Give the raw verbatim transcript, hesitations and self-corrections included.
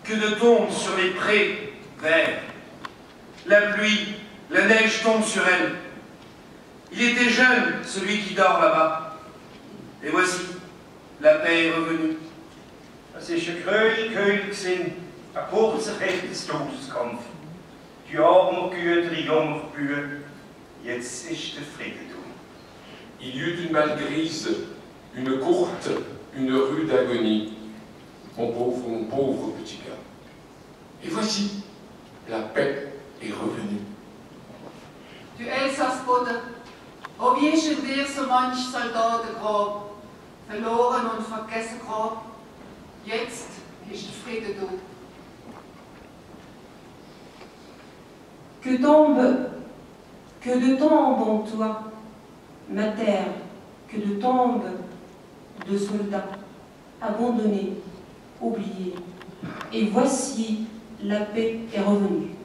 que de tombes sur les prés verts. La pluie, la neige tombe sur elle. Il était jeune, celui qui dort là-bas. Et voici, la paix est revenue. Es ist ein König, König gewesen, ein kurzer, echtes Todeskampf. Die armen Güter, die jungen Bühnen, jetzt ist der Frieden da. Il y eut une balle grise, une courte, une rude agonie. Mon pauvre, mon pauvre petit gars. Et voici, la paix est revenue. Du Elsassboden, oh wie ist in dir so manch Soldatengrab, verloren und vergessen Grab. Jetzt ist der Friede da. Que tombe, que de tombes en toi, ma terre, que de tombes de soldats, abandonnés, oubliés. Et voici, la paix est revenue.